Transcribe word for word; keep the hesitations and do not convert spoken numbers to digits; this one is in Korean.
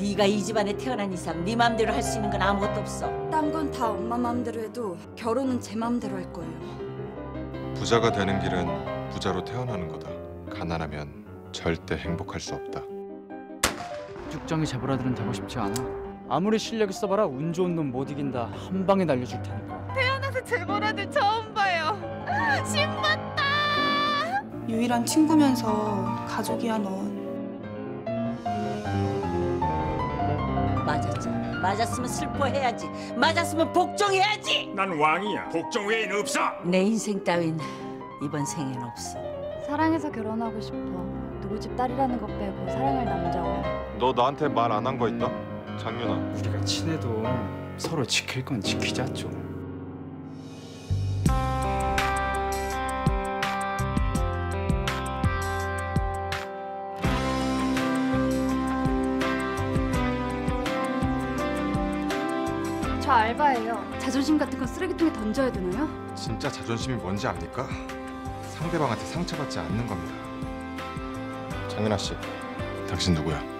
네가 이 집안에 태어난 이상 네 맘대로 할 수 있는 건 아무것도 없어. 딴 건 다 엄마 맘대로 해도 결혼은 제 맘대로 할 거예요. 부자가 되는 길은 부자로 태어나는 거다. 가난하면 절대 행복할 수 없다. 쭉정이 재벌아들은 되고 싶지 않아. 아무리 실력 있어봐라 운 좋은 놈 못 이긴다. 한 방에 날려줄 테니까. 태어나서 재벌아들 처음 봐요. 신봤다. 유일한 친구면서 가족이야 넌. 맞았잖아. 맞았으면 슬퍼해야지. 맞았으면 복종해야지. 난 왕이야. 복종 외에는 없어. 내 인생 따윈 이번 생엔 없어. 사랑해서 결혼하고 싶어. 누구 집 딸이라는 것 빼고 사랑할 남자와. 너 나한테 말 안 한 거 있다? 장윤아. 우리가 친해도 서로 지킬 건 지키자 좀. 저 알바예요. 자존심 같은 건 쓰레기통에 던져야 되나요? 진짜 자존심이 뭔지 압니까? 상대방한테 상처받지 않는 겁니다. 장윤아 씨, 당신 누구야?